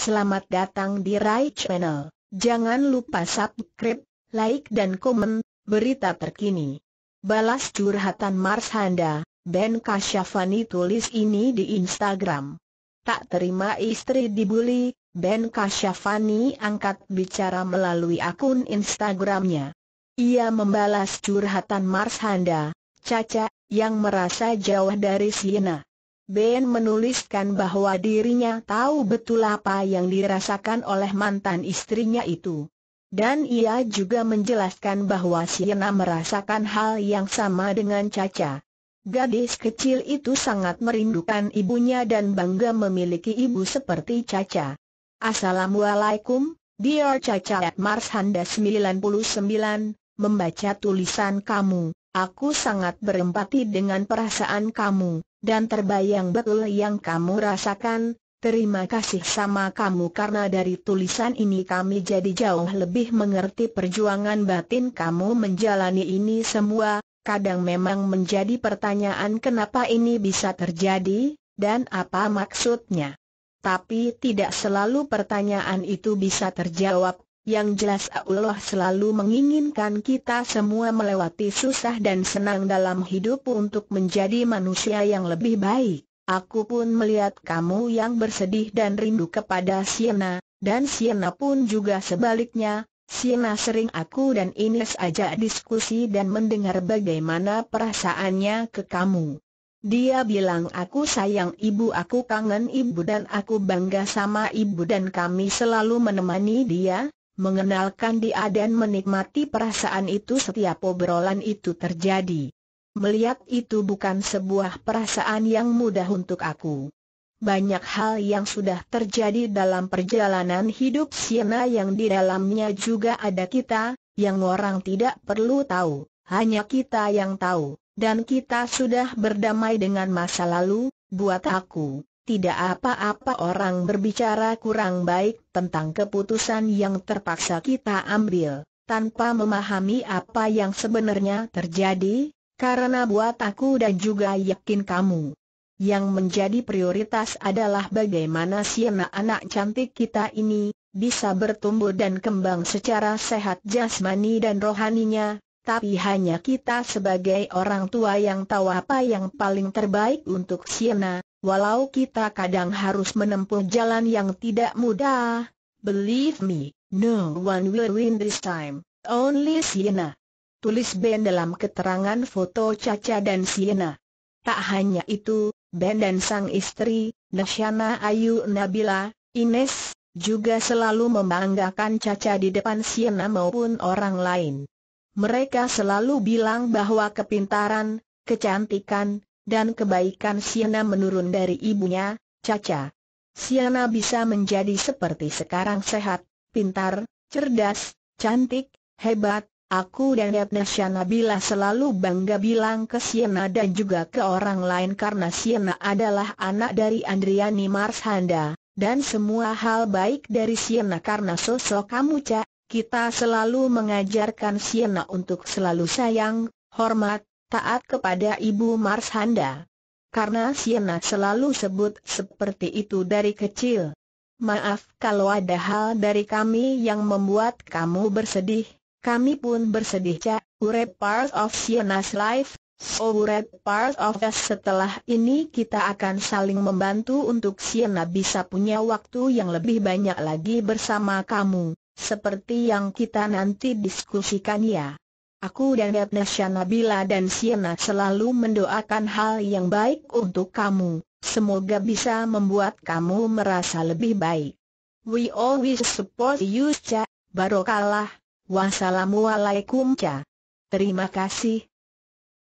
selamat datang di Rai Channel. Jangan lupa subscribe, like dan komen berita terkini. Balas curhatan Marshanda, Ben Kasyafani tulis ini di Instagram. Tak terima istri dibully, Ben Kasyafani angkat bicara melalui akun Instagramnya. Ia membalas curhatan Marshanda, Caca, yang merasa jauh dari Siena. Ben menuliskan bahwa dirinya tahu betul apa yang dirasakan oleh mantan istrinya itu. Dan ia juga menjelaskan bahwa Siena merasakan hal yang sama dengan Caca. Gadis kecil itu sangat merindukan ibunya dan bangga memiliki ibu seperti Caca. Assalamualaikum, Dear Caca @Marshanda 99, membaca tulisan kamu, aku sangat berempati dengan perasaan kamu. Dan terbayang betul yang kamu rasakan. Terima kasih sama kamu karena dari tulisan ini kami jadi jauh lebih mengerti perjuangan batin kamu menjalani ini semua. Kadang memang menjadi pertanyaan kenapa ini bisa terjadi, dan apa maksudnya. Tapi tidak selalu pertanyaan itu bisa terjawab. Yang jelas Allah selalu menginginkan kita semua melewati susah dan senang dalam hidup untuk menjadi manusia yang lebih baik. Aku pun melihat kamu yang bersedih dan rindu kepada Siena, dan Siena pun juga sebaliknya. Siena sering aku dan Ines ajak diskusi dan mendengar bagaimana perasaannya ke kamu. Dia bilang aku sayang ibu, aku kangen ibu dan aku bangga sama ibu dan kami selalu menemani dia, mengenalkan dia dan menikmati perasaan itu setiap obrolan itu terjadi. Melihat itu bukan sebuah perasaan yang mudah untuk aku. Banyak hal yang sudah terjadi dalam perjalanan hidup Siena yang di dalamnya juga ada kita, yang orang tidak perlu tahu, hanya kita yang tahu, dan kita sudah berdamai dengan masa lalu. Buat aku, tidak apa-apa orang berbicara kurang baik tentang keputusan yang terpaksa kita ambil, tanpa memahami apa yang sebenarnya terjadi, karena buat aku dan juga yakin kamu, yang menjadi prioritas adalah bagaimana Siena anak cantik kita ini, bisa bertumbuh dan kembang secara sehat jasmani dan rohaninya. Tapi hanya kita sebagai orang tua yang tahu apa yang paling terbaik untuk Siena. Walau kita kadang harus menempuh jalan yang tidak mudah, believe me, no one will win this time, only Siena. Tulis Ben dalam keterangan foto Caca dan Siena. Tak hanya itu, Ben dan sang istri, Nasyana Ayu Nabila, Ines, juga selalu membanggakan Caca di depan Siena maupun orang lain. Mereka selalu bilang bahwa kepintaran, kecantikan, dan kebaikan Siena menurun dari ibunya, Caca. Siena bisa menjadi seperti sekarang sehat, pintar, cerdas, cantik, hebat. Aku dan Nasyana Nabila selalu bangga bilang ke Siena dan juga ke orang lain karena Siena adalah anak dari Andriani Marshanda, dan semua hal baik dari Siena karena sosok kamu Cak. Kita selalu mengajarkan Siena untuk selalu sayang, hormat, taat kepada Ibu Marshanda. Karena Siena selalu sebut seperti itu dari kecil. Maaf kalau ada hal dari kami yang membuat kamu bersedih. Kami pun bersedih Cak, we're part of Siena's life, so we're part of us. Setelah ini kita akan saling membantu untuk Siena bisa punya waktu yang lebih banyak lagi bersama kamu, seperti yang kita nanti diskusikan ya. Aku dan Nasyana Nabila dan Siena selalu mendoakan hal yang baik untuk kamu, semoga bisa membuat kamu merasa lebih baik. We always support you Cak, barokallah. Wassalamualaikum Cak. Terima kasih,